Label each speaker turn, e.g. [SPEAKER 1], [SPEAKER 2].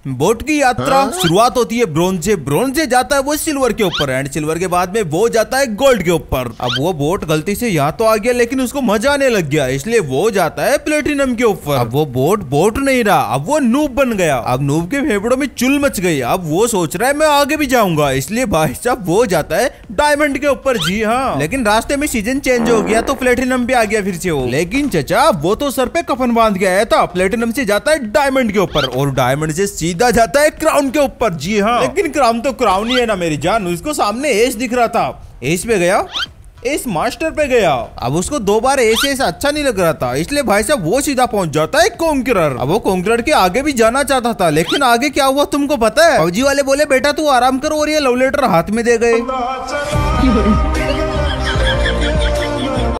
[SPEAKER 1] Boat की यात्रा शुरुआत होती है ब्रोंज से। ब्रोंज से जाता है वो सिल्वर के ऊपर एंड सिल्वर के बाद में वो जाता है गोल्ड के ऊपर। अब वो बोट गलती से यहाँ तो आ गया लेकिन उसको मजा आने लग गया, इसलिए वो जाता है प्लेटिनम के ऊपर। अब वो बोट नहीं रहा, अब वो नूब बन गया। अब नूब के फेफड़ों में चुल मच गई। अब वो सोच रहा है मैं आगे भी जाऊंगा, इसलिए भाई साहब वो जाता है डायमंड के ऊपर। जी हाँ, लेकिन रास्ते में सीजन चेंज हो गया तो प्लेटिनम पे आ गया फिर से वो। लेकिन चचा वो तो सर पे कफन बांध के आया था। प्लेटिनम से जाता है डायमंड के ऊपर और डायमंड से सीधा जाता है क्राउन के ऊपर। जी हाँ, लेकिन क्राउन तो क्राउन ही है ना मेरी जान। उसको सामने एस दिख रहा था, एस पे गया, एस मास्टर पे गया। अब उसको 2 बार एस अच्छा नहीं लग रहा था, इसलिए भाई साहब वो सीधा पहुंच जाता है कॉन्करर। अब वो कॉन्करर के आगे भी जाना चाहता था, लेकिन आगे क्या हुआ तुमको पता है? फौजी वाले बोले बेटा तू आराम करो और ये लव लेटर हाथ में दे गए।